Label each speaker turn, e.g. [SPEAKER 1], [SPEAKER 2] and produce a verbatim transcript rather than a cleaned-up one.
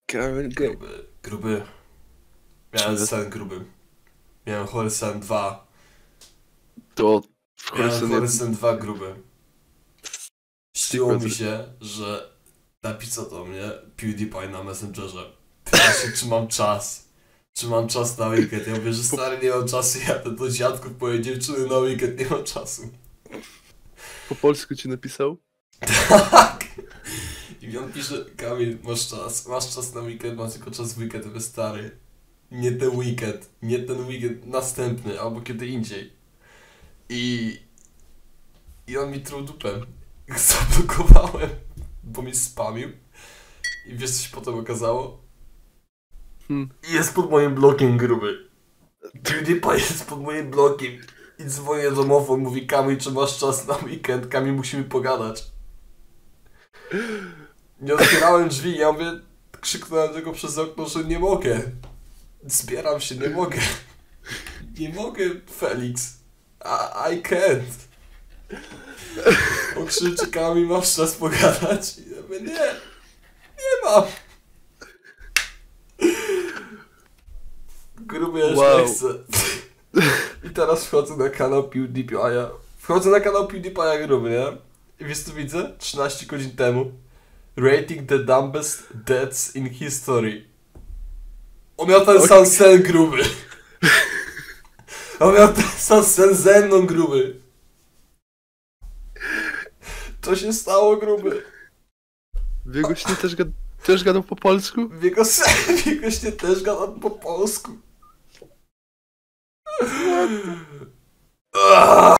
[SPEAKER 1] Kamil Gay.
[SPEAKER 2] Gruby, gruby. Miałem sen gruby. Miałem chory sen dwa.
[SPEAKER 1] To
[SPEAKER 2] Miałem
[SPEAKER 1] Horizon
[SPEAKER 2] chory
[SPEAKER 1] jeden.
[SPEAKER 2] sen dwa gruby. Śniło mi się, że napisał do mnie PewDiePie na Messengerze. Pyta się, czy mam czas. Czy mam czas na weekend? Ja mówię, że stary, nie mam czasu, jadę do dziadków, moje dziewczyny na weekend, nie mam czasu.
[SPEAKER 1] Po polsku ci napisał?
[SPEAKER 2] Tak! I on pisze, Kamil, masz czas, masz czas na weekend, masz tylko czas w weekend, mówię, stary. Nie ten weekend, nie ten weekend, następny, albo kiedy indziej. I... I on mi truł dupę. Zablokowałem, bo mi spamił. I wiesz, co się potem okazało?
[SPEAKER 1] Hmm.
[SPEAKER 2] Jest pod moim blokiem, gruby. PewDiePie jest pod moim blokiem. I dzwonię do domofon, mówi, Kamil, czy masz czas na weekend? Kamil, musimy pogadać. Nie otwierałem drzwi, ja mówię, krzyknąłem tylko przez okno, że nie mogę. Zbieram się, nie mogę. Nie mogę, Felix. I, I can't. On krzyczy, Kamil, masz czas pogadać? Ja mówię, nie, nie mam. Gruby, ja już
[SPEAKER 1] Wow.
[SPEAKER 2] nie chcę. I teraz wchodzę na kanał PewDiePie'a. Wchodzę na kanał PewDiePie'a, gruby, nie? I wiesz co widzę? trzynaście godzin temu. Rating the dumbest deaths in history. On miał ten
[SPEAKER 1] Okay.
[SPEAKER 2] sam sen, gruby. On miał ten sam sen ze mną, gruby. Co się stało, gruby?
[SPEAKER 1] W jego śnie też, gad też gadał po polsku?
[SPEAKER 2] W jego sen, w jego śnie też gadam po polsku.